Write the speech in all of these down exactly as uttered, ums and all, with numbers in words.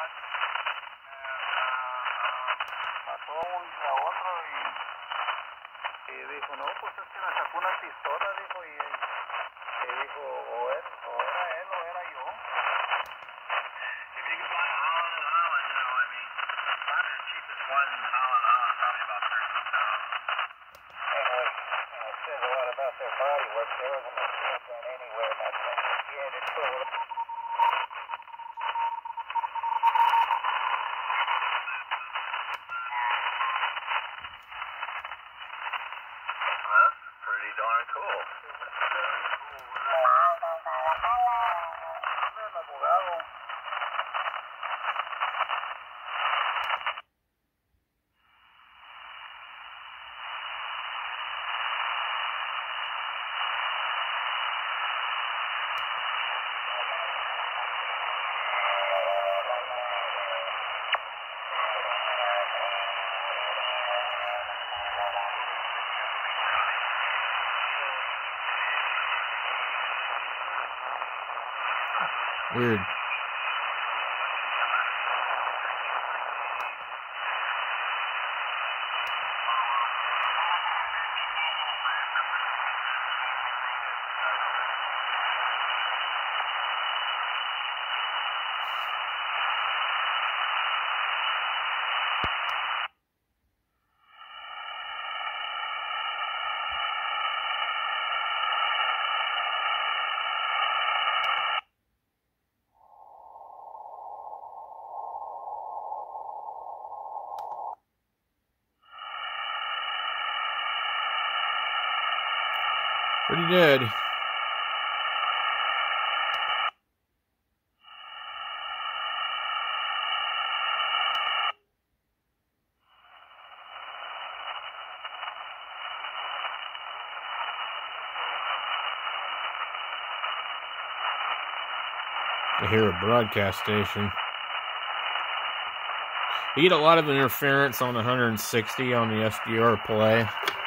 mató a otro y, y dijo, no, pues es que me sacó una pistola, dijo, y, y dijo, o, es, o era él o era yo. If you can find a Holland and Holland, you know, I mean, probably the cheapest one Holland Holland, probably about thirteen thousand. Anyway, it says a lot about their body work. There wasn't a fingerprint anywhere in that thing. Yeah, it's cool. That's pretty darn cool. Weird. Pretty dead. I hear a broadcast station. You get a lot of interference on the one sixty on the S D R play.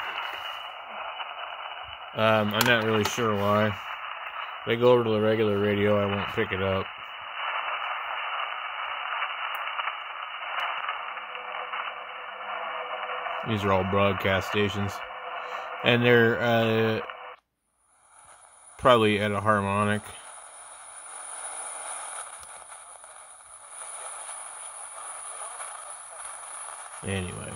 Um, I'm not really sure why. If I go over to the regular radio, I won't pick it up. These are all broadcast stations. And they're uh, probably at a harmonic. Anyway.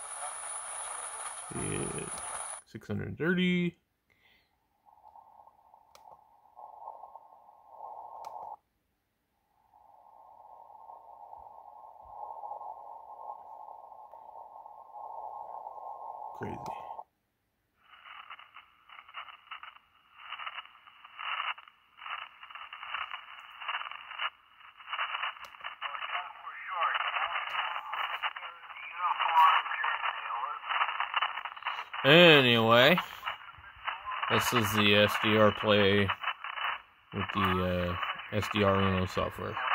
Yeah, six hundred thirty. Crazy. Anyway, this is the S D R play with the uh, S D R Uno software.